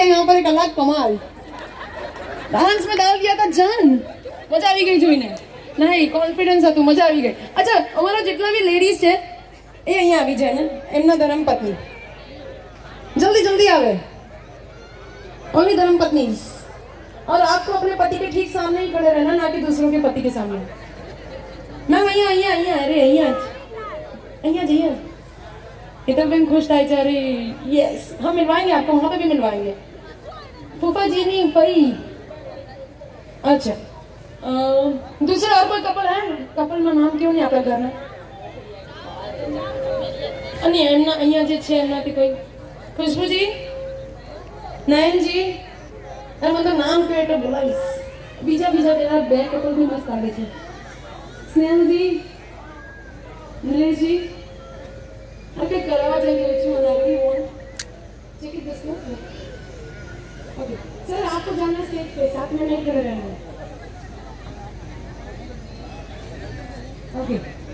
दिया यहाँ पर एक अलग कमाल, डांस में डाल दिया था जान, मजा આવી ગઈ જોઈને, નહીં કોન્ફિડન્સ હતું, મજા આવી ગઈ। अच्छा અમારા જેટલા भी लेडीज છે એ અહીંયા આવી જાય ને, એમના ધર્મપત્ની जल्दी जल्दी आवे, ओनली धर्मपत्नी। और आपको अपने पति के ठीक सामने ही खड़े रहना, ना कि दूसरों के पति के सामने। मैम अहिया अहिया अहिया, अरे अहिया अहिया जइए, इधर भी खुश था अरे यस, हम मिलवाएंगे आपको, वहां पे भी मिलवाएंगे। फूफा जी नहीं पई। अच्छा दूसरा और कोई कपल है? कपल में नाम क्यों नहीं आपका घर में? અને એમના અહીંયા જે છે એમનાથી કોઈ? खुशबू जी, नयन जी, अरे मतलब नाम क्यों એટલે બોલાવીશ, બીજા બીજા પેલા બે કપલ भी મસ્ત લાગે છે। સ્નેહલ जी, नरेश जी, ओके करावा जाएंगे बच्चों मनाली वो ठीक है 10 मिनट। ओके सर आपको जाना स्टेज पे, साथ में नहीं खड़े रहना। ओके